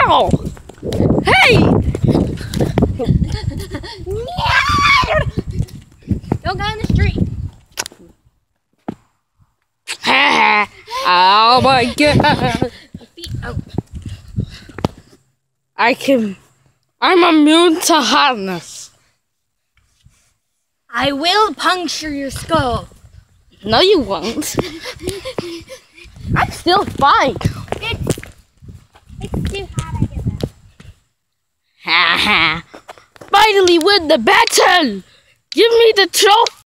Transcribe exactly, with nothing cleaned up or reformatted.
Ow! Hey! Don't go in the street. Oh my god! Feet out. I can. I'm immune to hotness. I will puncture your skull. No, you won't. I'm still fine. It's, it's too hot, I get that. Ha ha! Finally win the battle! Give me the trophy!